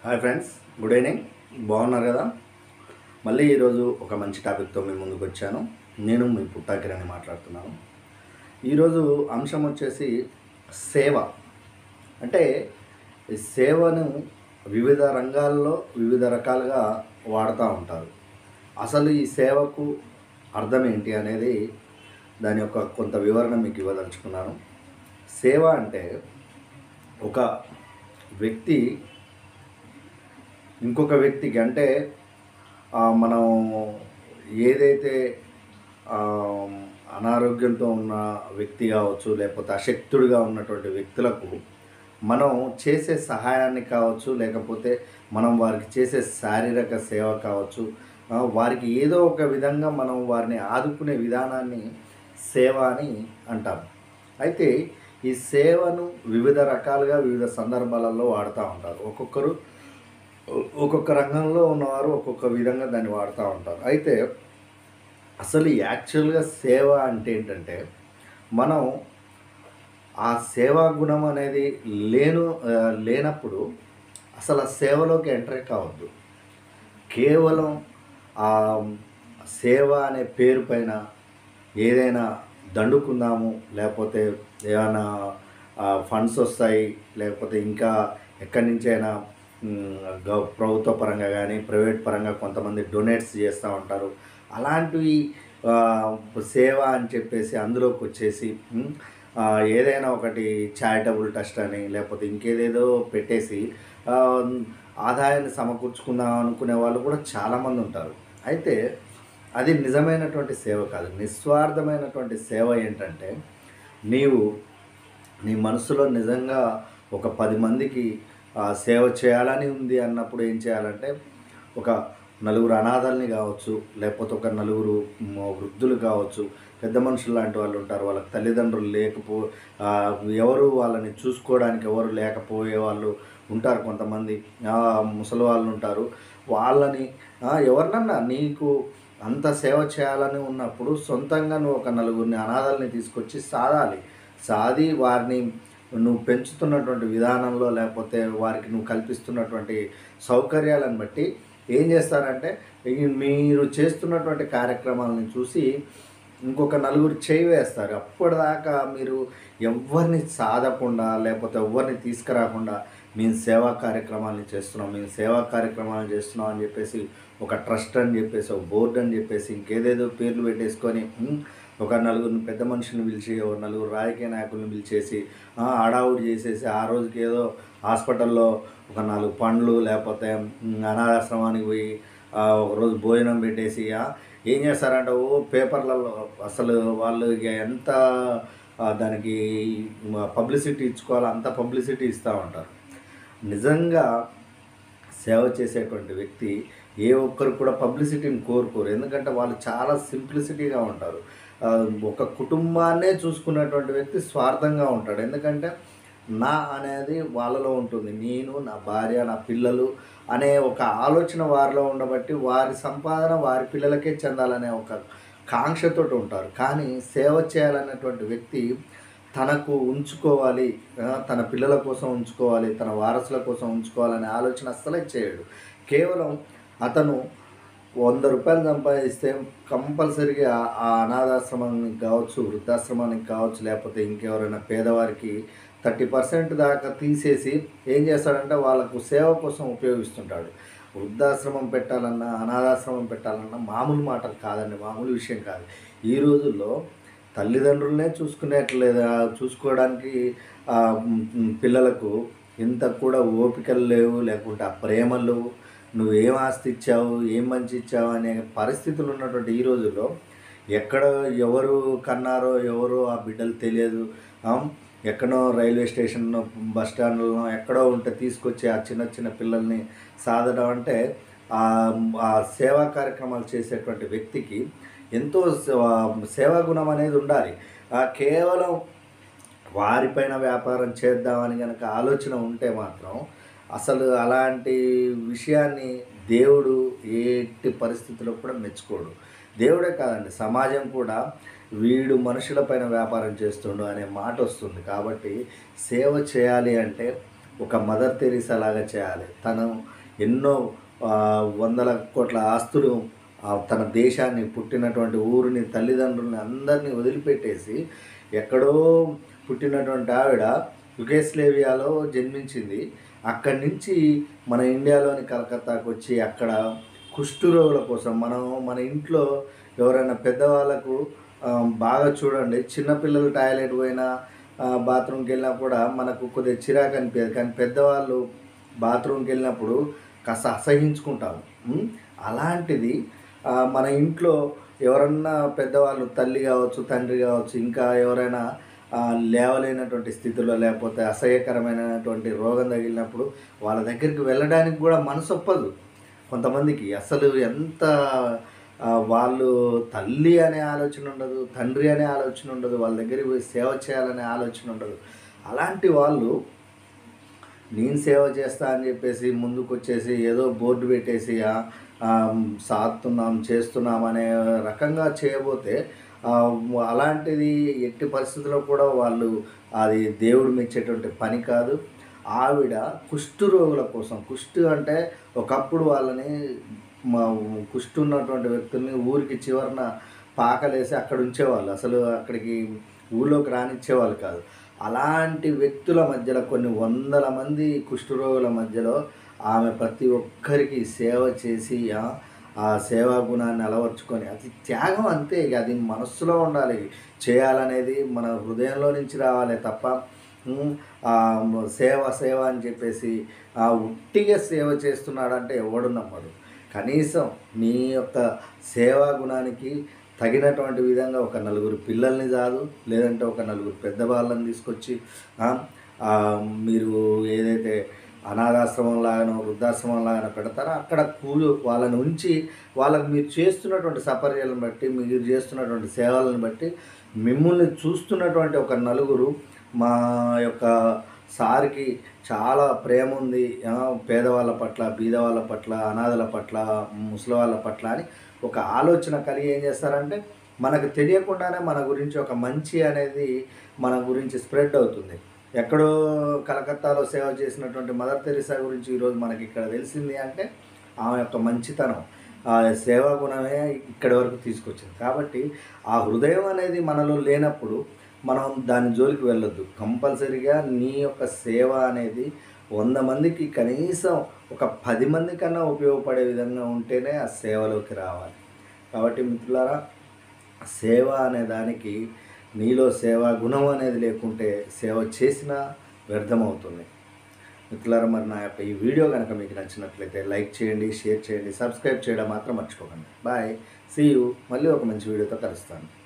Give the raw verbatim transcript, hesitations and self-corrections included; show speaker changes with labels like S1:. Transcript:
S1: Hi friends, good evening. బాగున్నారు కదా? మళ్ళీ ఈరోజు ఒక మంచి టాపిక్తో మీ ముందుకు వచ్చాను. నేను మీ పుట్టాకిరణి మాట్లాడుతున్నాను. ఈరోజు అంశం వచ్చేసి సేవ. అంటే ఈ సేవను వివిధ రంగాల్లో వివిధ రకాలుగా వాడుతూ ఉంటారు. అసలు ఈ సేవకు అర్థం ఏంటి అనేది దాని యొక్క కొంత వివరణ మీకు ఇవ్వదలుచుకున్నాను. సేవ అంటే ఒక వ్యక్తి ఇంకొక వ్యక్తికి, అంటే మనం ఏదైతే అనారోగ్యంతో ఉన్న వ్యక్తి కావచ్చు, లేకపోతే అశక్తుడిగా ఉన్నటువంటి వ్యక్తులకు మనం చేసే సహాయాన్ని కావచ్చు, లేకపోతే మనం వారికి చేసే శారీరక సేవ కావచ్చు, వారికి ఏదో ఒక విధంగా మనం వారిని ఆదుకునే విధానాన్ని సేవ అని అంటారు. అయితే ఈ సేవను వివిధ రకాలుగా వివిధ సందర్భాలలో వాడుతూ ఉంటారు. ఒక్కొక్కరు ఒక్కొక్క రంగంలో ఉన్నవారు ఒక్కొక్క విధంగా దాన్ని వాడుతూ ఉంటారు. అయితే అసలు యాక్చువల్గా సేవ అంటే ఏంటంటే, మనం ఆ సేవా గుణం అనేది లేను లేనప్పుడు అసలు ఆ సేవలోకి ఎంటర్ కావద్దు. కేవలం ఆ సేవ అనే పేరు పైన ఏదైనా దండుకుందాము, లేకపోతే ఏమైనా ఫండ్స్ వస్తాయి, లేకపోతే ఇంకా ఎక్కడి నుంచైనా ప్రభుత్వ పరంగా కానీ ప్రైవేట్ పరంగా కొంతమంది డొనేట్స్ చేస్తూ ఉంటారు. అలాంటివి సేవ అని చెప్పేసి అందులోకి వచ్చేసి ఏదైనా ఒకటి చారిటబుల్ ట్రస్ట్ అని లేకపోతే ఇంకేదేదో పెట్టేసి ఆదాయాన్ని సమకూర్చుకుందాం అనుకునే వాళ్ళు కూడా చాలామంది ఉంటారు. అయితే అది నిజమైనటువంటి సేవ కాదు. నిస్వార్థమైనటువంటి సేవ ఏంటంటే, నీవు నీ మనసులో నిజంగా ఒక పది మందికి సేవ చేయాలని ఉంది అన్నప్పుడు ఏం చేయాలంటే, ఒక నలుగురు అనాథల్ని కావచ్చు, లేకపోతే ఒక నలుగురు వృద్ధులు కావచ్చు, పెద్ద మనుషులు లాంటి వాళ్ళు ఉంటారు, వాళ్ళకి తల్లిదండ్రులు లేకపో ఎవరు వాళ్ళని చూసుకోవడానికి ఎవరు లేకపోయే వాళ్ళు ఉంటారు, కొంతమంది ముసలి వాళ్ళు ఉంటారు. వాళ్ళని ఎవరినన్నా నీకు అంత సేవ చేయాలని ఉన్నప్పుడు సొంతంగా నువ్వు ఒక నలుగురిని అనాథల్ని తీసుకొచ్చి సాదాలి. సాది వారిని నువ్వు పెంచుతున్నటువంటి విధానంలో, లేకపోతే వారికి నువ్వు కల్పిస్తున్నటువంటి సౌకర్యాలను బట్టి ఏం చేస్తారంటే, మీరు చేస్తున్నటువంటి కార్యక్రమాలను చూసి ఇంకొక నలుగురు చేయి వేస్తారు. అప్పటిదాకా మీరు ఎవరిని సాధకుండా, లేకపోతే ఎవరిని తీసుకురాకుండా మేము సేవా కార్యక్రమాలను చేస్తున్నాం మేము సేవా కార్యక్రమాలు చేస్తున్నాం అని చెప్పేసి ఒక ట్రస్ట్ అని చెప్పేసి, ఒక బోర్డు అని చెప్పేసి, ఇంకేదేదో పేర్లు పెట్టేసుకొని ఒక నలుగురిని పెద్ద మనుషులను పిలిచి, ఒక నలుగురు రాజకీయ నాయకులను పిలిచేసి హడావుడి చేసేసి ఆ రోజుకి ఏదో హాస్పిటల్లో ఒక నాలుగు పండ్లు, లేకపోతే అనాథాశ్రమానికి పోయి ఒకరోజు భోజనం పెట్టేసి ఏం చేస్తారంటే, ఓ పేపర్లలో అసలు వాళ్ళు ఎంత దానికి పబ్లిసిటీ ఇచ్చుకోవాలో అంత పబ్లిసిటీ ఇస్తూ ఉంటారు. నిజంగా సేవ చేసేటువంటి వ్యక్తి ఏ ఒక్కరు కూడా పబ్లిసిటీని కోరుకోరు. ఎందుకంటే వాళ్ళు చాలా సింప్లిసిటీగా ఉంటారు. ఒక కుటుంబాన్నే చూసుకున్నటువంటి వ్యక్తి స్వార్థంగా ఉంటాడు. ఎందుకంటే నా అనేది వాళ్ళలో ఉంటుంది. నేను, నా భార్య, నా పిల్లలు అనే ఒక ఆలోచన వారిలో ఉండబట్టి వారి సంపాదన వారి పిల్లలకే చెందాలనే ఒక కాంక్షతో ఉంటారు. కానీ సేవ చేయాలనేటువంటి వ్యక్తి తనకు ఉంచుకోవాలి, తన పిల్లల కోసం ఉంచుకోవాలి, తన వారసుల కోసం ఉంచుకోవాలనే ఆలోచన అస్సలే చేయడు. కేవలం అతను వంద రూపాయలు సంపాదిస్తే కంపల్సరీగా ఆ అనాథాశ్రమానికి కావచ్చు, వృద్ధాశ్రమానికి కావచ్చు, లేకపోతే ఇంకెవరైనా పేదవారికి థర్టీ పర్సెంట్ దాకా తీసేసి ఏం చేస్తాడంటే వాళ్ళకు సేవ కోసం ఉపయోగిస్తుంటాడు. వృద్ధాశ్రమం పెట్టాలన్నా, అనాథాశ్రమం పెట్టాలన్నా మామూలు మాటలు కాదండి, మామూలు విషయం కాదు. ఈ రోజుల్లో తల్లిదండ్రులనే చూసుకునేట్లేదా చూసుకోవడానికి పిల్లలకు ఇంత కూడా ఓపికలు లేవు, లేకుంటే ఆ ప్రేమలు, నువ్వేం ఆస్తి ఇచ్చావు, ఏం మంచి ఇచ్చావు అనే పరిస్థితులు ఉన్నటువంటి ఈ రోజుల్లో ఎక్కడ ఎవరు కన్నారో ఎవరో ఆ బిడ్డలు తెలియదు. ఎక్కడో రైల్వే స్టేషన్లో, బస్ స్టాండ్లో ఎక్కడో ఉంటే తీసుకొచ్చి ఆ చిన్న చిన్న పిల్లల్ని సాధడం అంటే ఆ సేవా కార్యక్రమాలు చేసేటువంటి వ్యక్తికి ఎంతో సేవా గుణం అనేది ఉండాలి. కేవలం వారిపైన వ్యాపారం చేద్దామని కనుక ఆలోచన ఉంటే మాత్రం అసలు అలాంటి విషయాన్ని దేవుడు ఎట్టి పరిస్థితుల్లో కూడా మెచ్చుకోడు. దేవుడే కాదండి, సమాజం కూడా వీడు మనుషులపైన వ్యాపారం చేస్తుండు అనే మాట వస్తుంది. కాబట్టి సేవ చేయాలి అంటే ఒక మదర్ తెరీసా లాగా చేయాలి. తను ఎన్నో ఆహ్, వందల కోట్ల ఆస్తులు, ఆహ్, తన దేశాన్ని, పుట్టినటువంటి ఊరిని, తల్లిదండ్రులని అందరిని వదిలిపెట్టేసి ఎక్కడో పుట్టినటువంటి ఆవిడ యుగోస్లేవియాలో జన్మించింది. అక్కడి నుంచి మన ఇండియాలోని కలకత్తాకు వచ్చి అక్కడ కుష్ఠరోగుల కోసం మనం మన ఇంట్లో ఎవరైనా పెద్దవాళ్ళకు ఆహ్, బాగా చూడండి, చిన్నపిల్లలు టాయిలెట్ పోయినా ఆహ్, బాత్రూమ్‌కి వెళ్ళినా కూడా మనకు కొద్దిగా చిరాకు అనిపియదు. కానీ పెద్దవాళ్ళు బాత్రూమ్‌కి వెళ్ళినప్పుడు కాస్త అసహించుకుంటాము. హ్మ్. అలాంటిది ఆహ్, మన ఇంట్లో ఎవరన్నా పెద్దవాళ్ళు తల్లి కావచ్చు, తండ్రి కావచ్చు, ఇంకా ఎవరైనా ఆహ్, లేవలేనటువంటి స్థితిలో లేకపోతే అసహ్యకరమైనటువంటి రోగం తగిలినప్పుడు వాళ్ళ దగ్గరికి వెళ్ళడానికి కూడా మనసొప్పదు. కొంతమందికి అసలు ఎంత ఆహ్, వాళ్ళు తల్లి అనే ఆలోచన ఉండదు, తండ్రి అనే ఆలోచన ఉండదు, వాళ్ళ దగ్గరికి పోయి సేవ చేయాలనే ఆలోచన ఉండదు. అలాంటి వాళ్ళు నేను సేవ చేస్తా అని చెప్పేసి ముందుకొచ్చేసి ఏదో బోర్డు పెట్టేసి ఆహ్, ఆహ్, సాత్తున్నాం, చేస్తున్నాం అనే రకంగా చేయబోతే ఆహ్, అలాంటిది ఎట్టి పరిస్థితుల్లో కూడా వాళ్ళు అది దేవుడు మెచ్చేటువంటి పని కాదు. ఆవిడ కుష్టు రోగుల కోసం, కుష్టు అంటే ఒకప్పుడు వాళ్ళని మా కుష్టు ఉన్నటువంటి వ్యక్తుల్ని ఊరికి చివరన పాకలేసి అక్కడ ఉంచేవాళ్ళు. అసలు అక్కడికి ఊళ్ళోకి రానిచ్చేవాళ్ళు కాదు. అలాంటి వ్యక్తుల మధ్యలో కొన్ని వందల మంది కుష్ఠరోగుల మధ్యలో ఆమె ప్రతి ఒక్కరికి సేవ చేసి ఆ ఆ సేవా గుణాన్ని అలవర్చుకొని, అది త్యాగం అంతే. ఇక అది మనస్సులో ఉండాలి. చేయాలనేది మన హృదయంలో నుంచి రావాలి తప్ప హ్మ్, ఆహ్, సేవ సేవ అని చెప్పేసి ఆ ఉట్టిగా సేవ చేస్తున్నాడంటే ఎవడు నమ్మడు. కనీసం నీ యొక్క సేవా గుణానికి తగినటువంటి విధంగా ఒక నలుగురు పిల్లల్ని చాలు, లేదంటే ఒక నలుగురు పెద్దవాళ్ళని తీసుకొచ్చి ఆహ్, ఆహ్, మీరు ఏదైతే అనాథాశ్రమం లాగానో, వృద్ధాశ్రమం లాగానో పెడతారో అక్కడ కూలు వాళ్ళని ఉంచి, వాళ్ళకి మీరు చేస్తున్నటువంటి సపర్యలను బట్టి, మీరు చేస్తున్నటువంటి సేవలను బట్టి మిమ్మల్ని చూస్తున్నటువంటి ఒక నలుగురు మా యొక్క సార్‌కి చాలా ప్రేమ ఉంది. ఆహ్, పేదవాళ్ళ పట్ల, బీదవాళ్ళ పట్ల, అనాథల పట్ల, ముసలివాళ్ళ పట్ల అని ఒక ఆలోచన కలిగి ఏం చేస్తారంటే, మనకు తెలియకుండానే మన గురించి ఒక మంచి అనేది మన గురించి స్ప్రెడ్ అవుతుంది. ఎక్కడో కలకత్తాలో సేవ చేసినటువంటి మదర్ తెరీసా గురించి ఈరోజు మనకి ఇక్కడ తెలిసింది అంటే, ఆమె యొక్క మంచితనం, ఆ సేవా గుణమే ఇక్కడి వరకు తీసుకొచ్చింది. కాబట్టి ఆ హృదయం అనేది మనలో లేనప్పుడు మనం దాని జోలికి వెళ్ళొద్దు. కంపల్సరీగా నీ యొక్క సేవ అనేది వంద మందికి కనీసం ఒక పది మంది కన్నా ఉపయోగపడే విధంగా ఉంటేనే ఆ సేవలోకి రావాలి. కాబట్టి మిత్రులారా, సేవ అనే దానికి నీలో సేవా గుణం అనేది లేకుంటే సేవ చేసినా వ్యర్థమవుతుంది. మిత్రులారా, మరి నా యొక్క ఈ వీడియో కనుక మీకు నచ్చినట్లయితే లైక్ చేయండి, షేర్ చేయండి, సబ్స్క్రైబ్ చేయడం మాత్రం మర్చిపోకండి. Bye, see you. మళ్ళీ ఒక మంచి వీడియోతో కలుస్తాను.